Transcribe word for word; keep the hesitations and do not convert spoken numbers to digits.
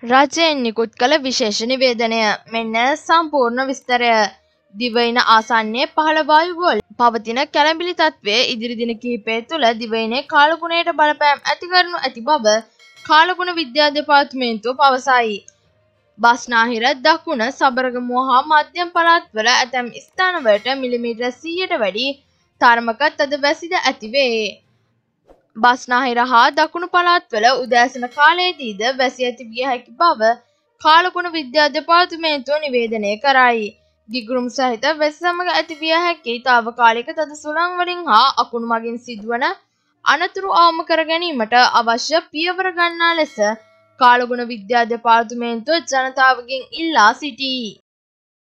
රජයෙන් නිකුත් කළ විශේෂ නිවේදනය මෙන්න සම්පූර්ණ විස්තරය. දිවයින ආසන්නයේ පහළ වායු ගෝලයේ පවතින කැළඹිලි තත්ත්වය ඉදිරි දින කිහිපය තුළ දිවයිනේ කාලගුණයට බලපෑම් ඇති කරනු ඇති බව කාලගුණ විද්‍යා දෙපාර්තමේන්තුව පවසයි. බස්නාහිර දකුණ සබරගමුව හා මධ්‍යම පළාත්වල ඇතැම් ස්ථානවලට මිලිමීටර් සීයට වැඩි තරමක තද වැසිද ඇති වේ. බස්නාහිර හා දකුණු පළාත්වල උදෑසන කාලයේදීද වැසි ඇති විය හැකි බව කාලගුණ විද්‍යා දෙපාර්තමේන්තුව නිවේදනය කරයි. ගිගුරුම් සහිත වැසි සමග ඇති විය හැකි තාවකාලික තද සුළං වලින් හා අකුණු මගින් සිදුවන අනතුරු අවම කර ගැනීමට අවශ්‍ය පියවර ගන්නා ලෙස කාලගුණ විද්‍යා දෙපාර්තමේන්තුව ජනතාවගෙන් ඉල්ලා සිටී.